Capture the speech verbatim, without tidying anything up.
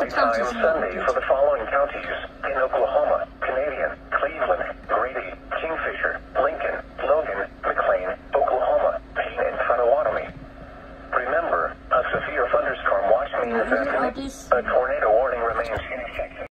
Daytime Sunday for the following counties in Oklahoma: Canadian, Cleveland, Grady, Kingfisher, Lincoln, Logan, Mcclain, Oklahoma, Payne, and Pottawatomie. Remember, a severe thunderstorm watch means that a tornado warning remains in effect.